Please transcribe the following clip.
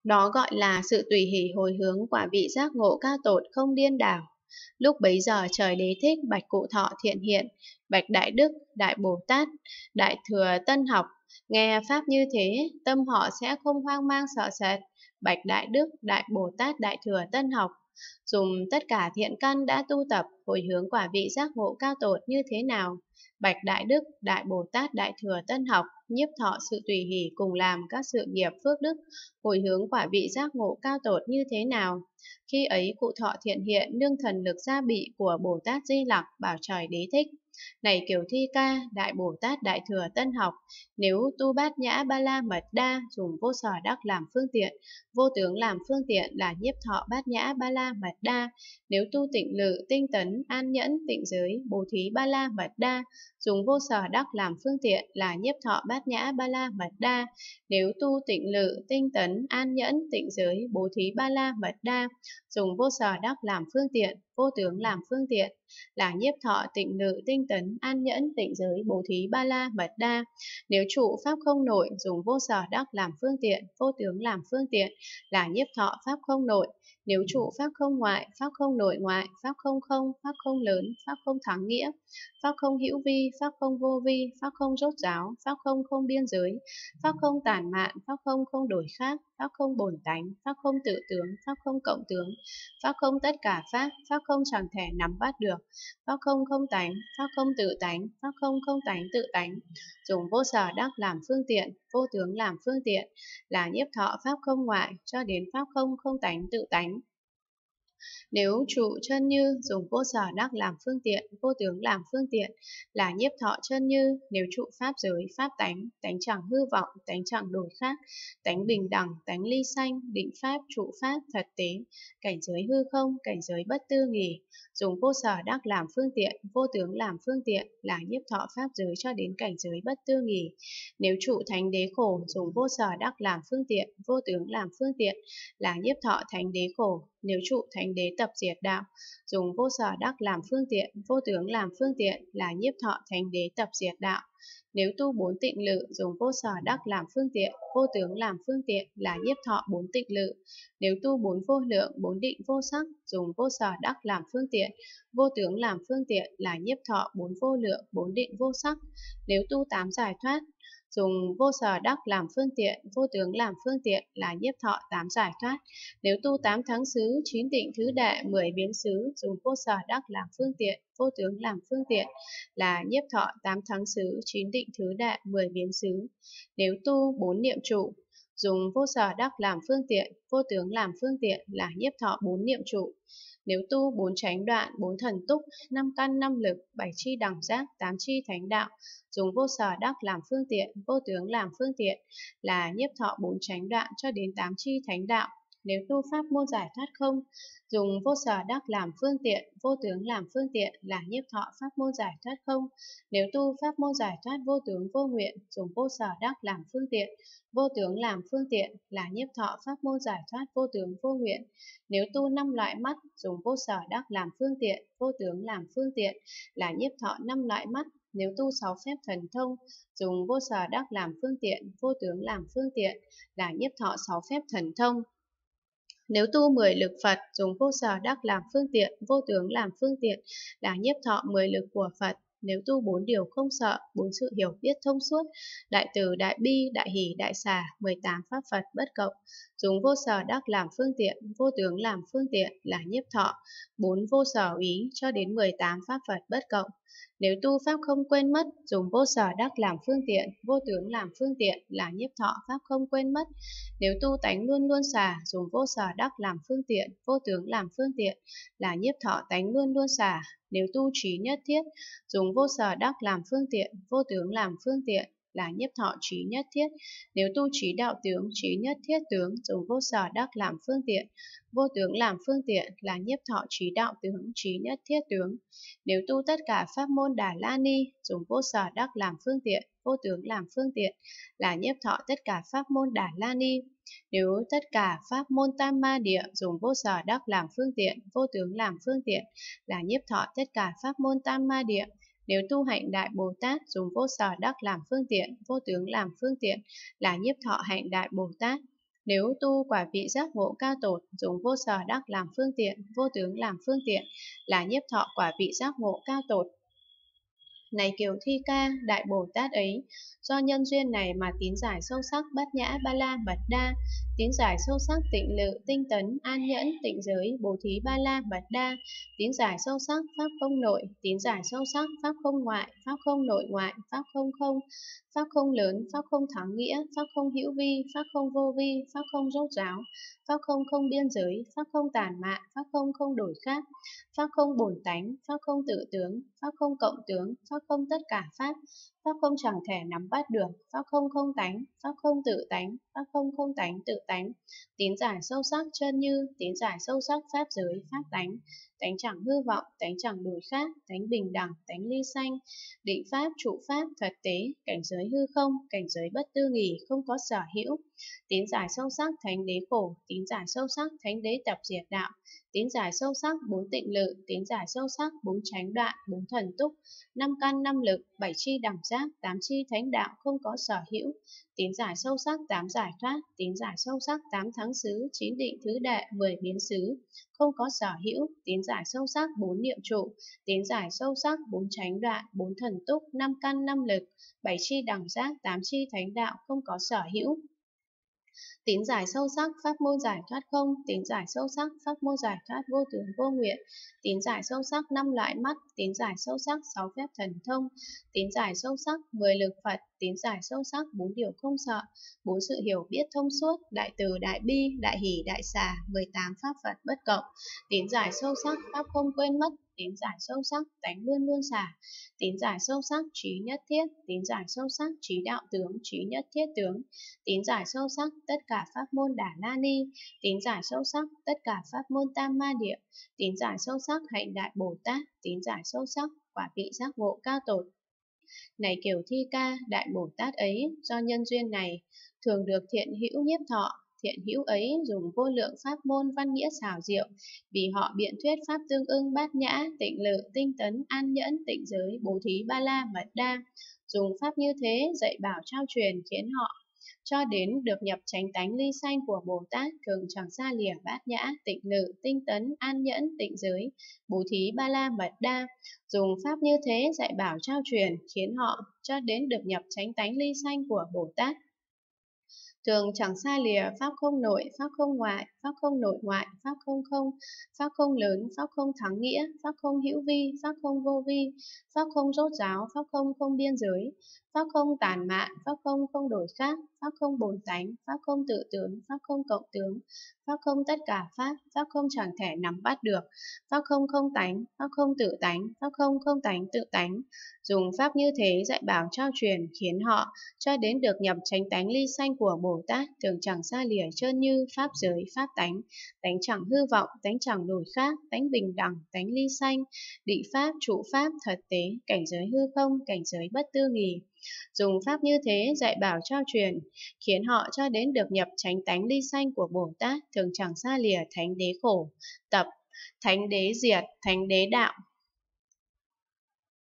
Đó gọi là sự tùy hỷ hồi hướng quả vị giác ngộ cao tột không điên đảo. Lúc bấy giờ trời đế thích bạch cụ thọ thiện hiện, bạch đại đức, đại Bồ Tát, đại thừa tân học, nghe pháp như thế, tâm họ sẽ không hoang mang sợ sệt. Bạch đại đức, đại Bồ Tát, đại thừa tân học, dùng tất cả thiện căn đã tu tập, hồi hướng quả vị giác ngộ cao tột như thế nào? Bạch đại đức, đại Bồ Tát, đại thừa tân học, nhiếp thọ sự tùy hỷ cùng làm các sự nghiệp phước đức, hồi hướng quả vị giác ngộ cao tột như thế nào? Khi ấy cụ thọ thiện hiện nương thần lực gia bị của Bồ Tát Di Lặc bảo trời đế thích. Này Kiều Thi Ca, đại Bồ Tát đại thừa tân học, nếu tu bát nhã ba la mật đa dùng vô sở đắc làm phương tiện, vô tướng làm phương tiện là nhiếp thọ bát nhã ba la mật đa. Nếu tu tịnh lự, tinh tấn, an nhẫn, tịnh giới, bố thí ba la mật đa, dùng vô sở đắc làm phương tiện là nhiếp thọ bát nhã ba la mật đa. Nếu tu tịnh lự, tinh tấn, an nhẫn, tịnh giới, bố thí ba la mật đa, dùng vô sở đắc làm phương tiện, vô tướng làm phương tiện là nhiếp thọ tịnh lự, tinh tấn, an nhẫn, tịnh giới, bố thí ba la mật đa. Nếu trụ pháp không nội, dùng vô sở đắc làm phương tiện, vô tướng làm phương tiện là nhiếp thọ pháp không nội. Nếu trụ pháp không ngoại, pháp không nội ngoại, pháp không không, pháp không lớn, pháp không thắng nghĩa, pháp không hữu vi, pháp không vô vi, pháp không rốt ráo, pháp không không biên giới, pháp không tản mạn, pháp không không đổi khác, pháp không bổn tánh, pháp không tự tướng, pháp không cộng tướng, pháp không tất cả pháp không chẳng thể nắm bắt được, pháp không không tánh, pháp không tự tánh, pháp không không tánh tự tánh. Dùng vô sở đắc làm phương tiện, vô tướng làm phương tiện là nhiếp thọ pháp không ngoại cho đến pháp không không tánh tự tánh. Nếu trụ chân như dùng vô sở đắc làm phương tiện, vô tướng làm phương tiện là nhiếp thọ chân như. Nếu trụ pháp giới, pháp tánh, tánh chẳng hư vọng, tánh chẳng đổi khác, tánh bình đẳng, tánh ly sanh, định pháp, trụ pháp, thật tế, cảnh giới hư không, cảnh giới bất tư nghì, dùng vô sở đắc làm phương tiện, vô tướng làm phương tiện là nhiếp thọ pháp giới cho đến cảnh giới bất tư nghì. Nếu trụ thánh đế khổ, dùng vô sở đắc làm phương tiện, vô tướng làm phương tiện là nhiếp thọ thánh đế khổ. Nếu trụ thánh đế tập diệt đạo, dùng vô sở đắc làm phương tiện, vô tướng làm phương tiện là nhiếp thọ thánh đế tập diệt đạo. Nếu tu bốn tịnh lự, dùng vô sở đắc làm phương tiện, vô tướng làm phương tiện là nhiếp thọ bốn tịnh lự. Nếu tu bốn vô lượng, bốn định vô sắc, dùng vô sở đắc làm phương tiện, vô tướng làm phương tiện là nhiếp thọ bốn vô lượng, bốn định vô sắc. Nếu tu tám giải thoát, dùng vô sở đắc làm phương tiện, vô tướng làm phương tiện là nhiếp thọ tám giải thoát. Nếu tu tám thắng xứ, chín tịnh thứ đệ, 10 biến xứ, dùng vô sở đắc làm phương tiện, vô tướng làm phương tiện là nhiếp thọ tám thắng xứ, chín tịnh thứ đệ, 10 biến xứ. Nếu tu bốn niệm trụ, dùng vô sở đắc làm phương tiện, vô tướng làm phương tiện là nhiếp thọ bốn niệm trụ. Nếu tu bốn chánh đoạn, bốn thần túc, năm căn năm lực, bảy chi đẳng giác, tám chi thánh đạo, dùng vô sở đắc làm phương tiện, vô tướng làm phương tiện là nhiếp thọ bốn chánh đoạn cho đến tám chi thánh đạo. Nếu tu pháp môn giải thoát không, dùng vô sở đắc làm phương tiện, vô tướng làm phương tiện là nhiếp thọ pháp môn giải thoát không. Nếu tu pháp môn giải thoát vô tướng vô nguyện, dùng vô sở đắc làm phương tiện, vô tướng làm phương tiện là nhiếp thọ pháp môn giải thoát vô tướng vô nguyện. Nếu tu năm loại mắt, dùng vô sở đắc làm phương tiện, vô tướng làm phương tiện là nhiếp thọ năm loại mắt. Nếu tu 6 phép thần thông, dùng vô sở đắc làm phương tiện, vô tướng làm phương tiện là nhiếp thọ 6 phép thần thông. Nếu tu 10 lực Phật, dùng vô sở đắc làm phương tiện, vô tướng làm phương tiện là nhiếp thọ 10 lực của Phật. Nếu tu 4 điều không sợ, 4 sự hiểu biết thông suốt, đại từ, đại bi, đại hỷ, đại xả, 18 pháp Phật bất cộng, dùng vô sở đắc làm phương tiện, vô tướng làm phương tiện là nhiếp thọ 4 vô sở úy cho đến 18 pháp Phật bất cộng. Nếu tu pháp không quên mất, dùng vô sở đắc làm phương tiện, vô tướng làm phương tiện là nhiếp thọ pháp không quên mất. Nếu tu tánh luôn luôn xả, dùng vô sở đắc làm phương tiện, vô tướng làm phương tiện là nhiếp thọ tánh luôn luôn xả. Nếu tu trí nhất thiết, dùng vô sở đắc làm phương tiện, vô tướng làm phương tiện là nhiếp thọ trí nhất thiết. Nếu tu trí đạo tướng, trí nhất thiết tướng, dùng vô sở đắc làm phương tiện, vô tướng làm phương tiện là nhiếp thọ trí đạo tướng, trí nhất thiết tướng. Nếu tu tất cả pháp môn Đà La Ni, dùng vô sở đắc làm phương tiện, vô tướng làm phương tiện là nhiếp thọ tất cả pháp môn Đà La Ni. Nếu tất cả pháp môn Tam Ma Địa, dùng vô sở đắc làm phương tiện, vô tướng làm phương tiện là nhiếp thọ tất cả pháp môn Tam Ma Địa. Nếu tu hạnh Đại Bồ Tát, dùng vô sở đắc làm phương tiện, vô tướng làm phương tiện là nhiếp thọ hạnh Đại Bồ Tát. Nếu tu quả vị giác ngộ cao tột, dùng vô sở đắc làm phương tiện, vô tướng làm phương tiện, là nhiếp thọ quả vị giác ngộ cao tột. Này Kiều Thi Ca, Đại Bồ Tát ấy, do nhân duyên này mà tín giải sâu sắc Bát Nhã Ba La Mật Đa, tín giải sâu sắc Tịnh Lự, Tinh Tấn, An Nhẫn, Tịnh Giới, Bố Thí Ba La Mật Đa, tín giải sâu sắc Pháp không nội, tín giải sâu sắc Pháp không ngoại, Pháp không nội ngoại, Pháp không không, Pháp không lớn, Pháp không thắng nghĩa, Pháp không hữu vi, Pháp không vô vi, Pháp không rốt ráo, Pháp không không biên giới, Pháp không tản mạn, Pháp không không đổi khác, Pháp không bổn tánh, Pháp không tự tướng, Pháp không cộng tướng, Pháp không tất cả Pháp, Pháp không chẳng thể nắm bắt được, Pháp không không tánh, Pháp không tự tánh, Pháp không không tánh tự tánh, tín giải sâu sắc chân như, tín giải sâu sắc Pháp giới, Pháp tánh, tánh chẳng hư vọng, tánh chẳng đổi khác, tánh bình đẳng, tánh ly sanh, định Pháp, trụ Pháp, thật tế, cảnh giới hư không, cảnh giới bất tư nghì, không có sở hữu, tín giải sâu sắc thánh đế khổ, tín giải sâu sắc thánh đế tập diệt đạo, tín giải sâu sắc bốn tịnh lự, tín giải sâu sắc bốn chánh đoạn, bốn thần túc, năm căn năm lực, bảy chi đẳng giác, tám chi thánh đạo không có sở hữu, tín giải sâu sắc tám giải thoát, tín giải sâu sắc tám thắng xứ, chín định thứ đệ, 10 biến xứ, không có sở hữu, tín giải sâu sắc bốn niệm trụ, tín giải sâu sắc bốn chánh đoạn, bốn thần túc, năm căn năm lực, bảy chi đẳng giác, tám chi thánh đạo không có sở hữu. Tín giải sâu sắc pháp môn giải thoát không, tín giải sâu sắc pháp môn giải thoát vô tướng vô nguyện, tín giải sâu sắc 5 loại mắt, tín giải sâu sắc 6 phép thần thông, tín giải sâu sắc 10 lực Phật, tín giải sâu sắc 4 điều không sợ, 4 sự hiểu biết thông suốt, đại từ đại bi, đại hỷ đại xả, 18 pháp Phật bất cộng, tín giải sâu sắc pháp không quên mất, tín giải sâu sắc tánh luôn luôn xả, tín giải sâu sắc trí nhất thiết, tín giải sâu sắc trí đạo tướng, trí nhất thiết tướng, tín giải sâu sắc tất cả pháp môn Đà La Ni, tín giải sâu sắc tất cả pháp môn Tam Ma Địa, tín giải sâu sắc hạnh Đại Bồ Tát, tín giải sâu sắc quả vị giác ngộ cao tột. Này Kiều Thi Ca, Đại Bồ Tát ấy, do nhân duyên này, thường được thiện hữu nhiếp thọ, thiện hữu ấy dùng vô lượng pháp môn văn nghĩa xảo diệu, vì họ biện thuyết pháp tương ưng Bát Nhã, Tịnh Lự, Tinh Tấn, An Nhẫn, Tịnh Giới, Bố Thí Ba La Mật Đa, dùng pháp như thế dạy bảo trao truyền khiến họ cho đến được nhập chánh tánh ly sanh của Bồ Tát, thường chẳng xa lìa Bát Nhã, Tịnh Lự, Tinh Tấn, An Nhẫn, Tịnh Giới, Bố Thí Ba La Mật Đa, dùng pháp như thế dạy bảo trao truyền khiến họ cho đến được nhập chánh tánh ly sanh của Bồ Tát, thường chẳng xa lìa pháp không nội, pháp không ngoại, pháp không nội ngoại, pháp không không, pháp không lớn, pháp không thắng nghĩa, pháp không hữu vi, pháp không vô vi, pháp không rốt ráo, pháp không không biên giới, pháp không tàn mạn, pháp không không đổi khác, pháp không bổn tánh, pháp không tự tướng, pháp không cộng tướng, pháp không tất cả pháp, pháp không chẳng thể nắm bắt được, pháp không không tánh, pháp không tự tánh, pháp không không tánh tự tánh, dùng pháp như thế dạy bảo trao truyền khiến họ cho đến được nhập chánh tánh ly sanh của Bồ Tát, thường chẳng xa lìa trơn như pháp giới, pháp tánh, tánh chẳng hư vọng, tánh chẳng đổi khác, tánh bình đẳng, tánh ly sanh, định pháp, trụ pháp, thật tế, cảnh giới hư không, cảnh giới bất tư nghì. Dùng pháp như thế dạy bảo trao truyền, khiến họ cho đến được nhập chánh tánh ly sanh của Bồ Tát, thường chẳng xa lìa thánh đế khổ, tập, thánh đế diệt, thánh đế đạo,